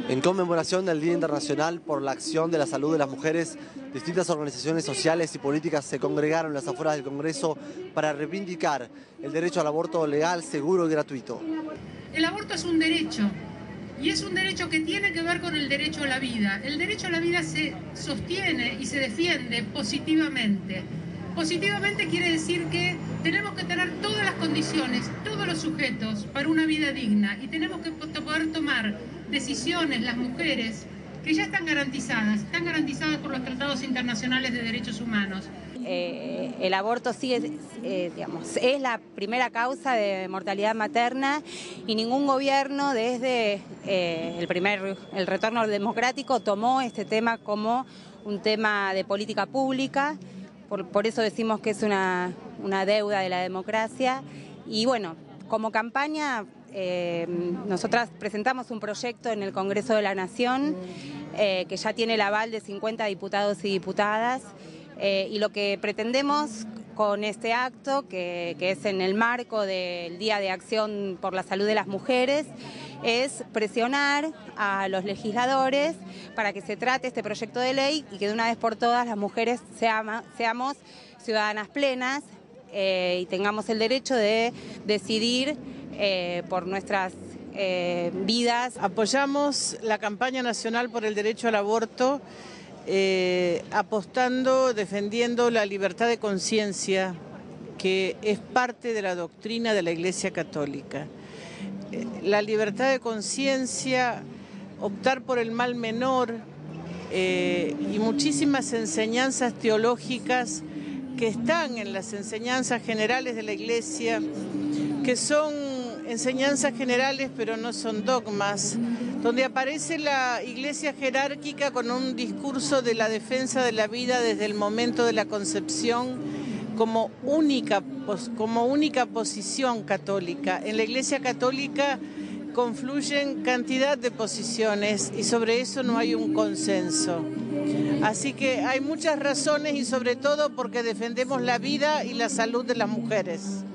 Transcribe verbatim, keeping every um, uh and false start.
En conmemoración del Día Internacional por la Acción de la Salud de las Mujeres, distintas organizaciones sociales y políticas se congregaron en las afueras del Congreso para reivindicar el derecho al aborto legal, seguro y gratuito. El aborto es un derecho, y es un derecho que tiene que ver con el derecho a la vida. El derecho a la vida se sostiene y se defiende positivamente. Positivamente quiere decir que tenemos que tener todas las condiciones, todos los sujetos para una vida digna, y tenemos que poder tomar decisiones las mujeres que ya están garantizadas, están garantizadas por los tratados internacionales de derechos humanos. Eh, el aborto sí es, eh, digamos, es la primera causa de mortalidad materna y ningún gobierno desde eh, el primer el retorno democrático tomó este tema como un tema de política pública. Por, por eso decimos que es una, una deuda de la democracia. Y bueno, como campaña, eh, nosotras presentamos un proyecto en el Congreso de la Nación eh, que ya tiene el aval de cincuenta diputados y diputadas. Eh, y lo que pretendemos con este acto, que, que es en el marco del Día de Acción por la Salud de las Mujeres, es presionar a los legisladores para que se trate este proyecto de ley y que de una vez por todas las mujeres seamos, seamos ciudadanas plenas eh, y tengamos el derecho de decidir eh, por nuestras eh, vidas. Apoyamos la campaña nacional por el derecho al aborto, eh, apostando, defendiendo la libertad de conciencia, que es parte de la doctrina de la Iglesia Católica. La libertad de conciencia, optar por el mal menor eh, y muchísimas enseñanzas teológicas que están en las enseñanzas generales de la Iglesia, que son enseñanzas generales pero no son dogmas, donde aparece la Iglesia jerárquica con un discurso de la defensa de la vida desde el momento de la concepción, como única, como única posición católica. En la Iglesia Católica confluyen cantidad de posiciones y sobre eso no hay un consenso. Así que hay muchas razones y sobre todo porque defendemos la vida y la salud de las mujeres.